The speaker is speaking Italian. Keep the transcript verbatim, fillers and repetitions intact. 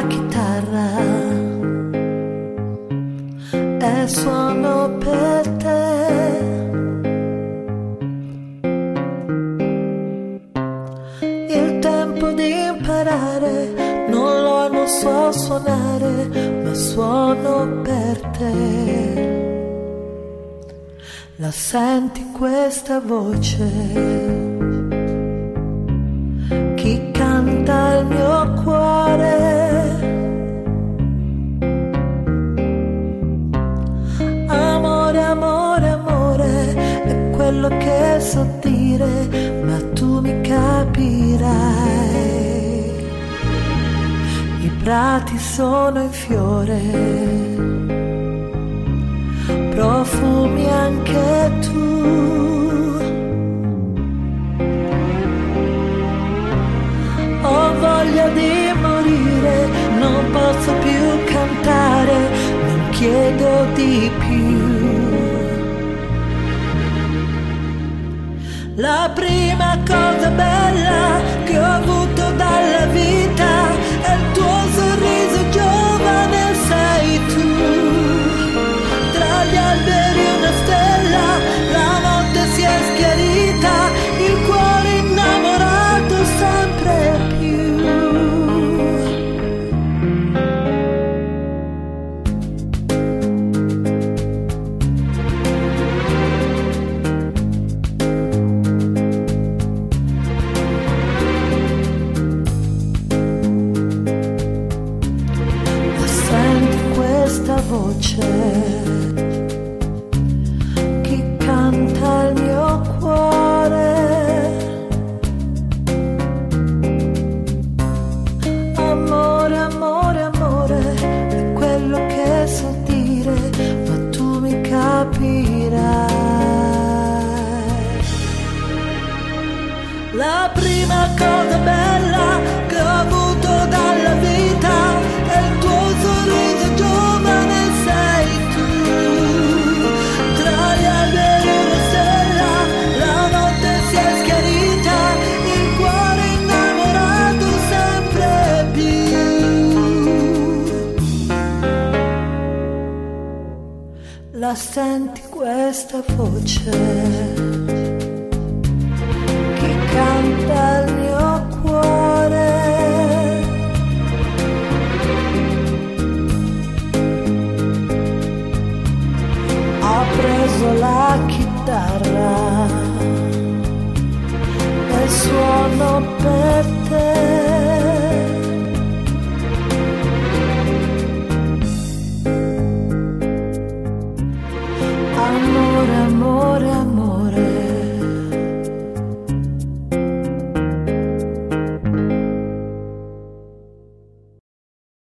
la chitarra e suono per te. Il tempo di imparare non lo non so suonare, ma suono per te. La senti questa voce? Chi canta il mio cuore? Amore, amore, amore, è quello che so dire, ma tu mi capirai. I prati sono in fiore, profumi anche tu. Ho voglia di morire, non posso più cantare, non chiedo di più. La prima cosa bella che ho avuto dalla vita è il tuo sorriso giovane, sei tu. Tra gli alberi una stella, la notte si è schiarita, il cuore innamorato sempre più. Ma senti questa voce? Chi canta il mio cuore? Amore, amore, amore, è quello che so dire, ma tu mi capirai. La prima cosa bella che ho avuto dalla vita è il tuo sorriso giovane, sei tu. Tra gli alberi una stella, la notte si è schiarita, il cuore innamorato sempre più. La senti questa voce?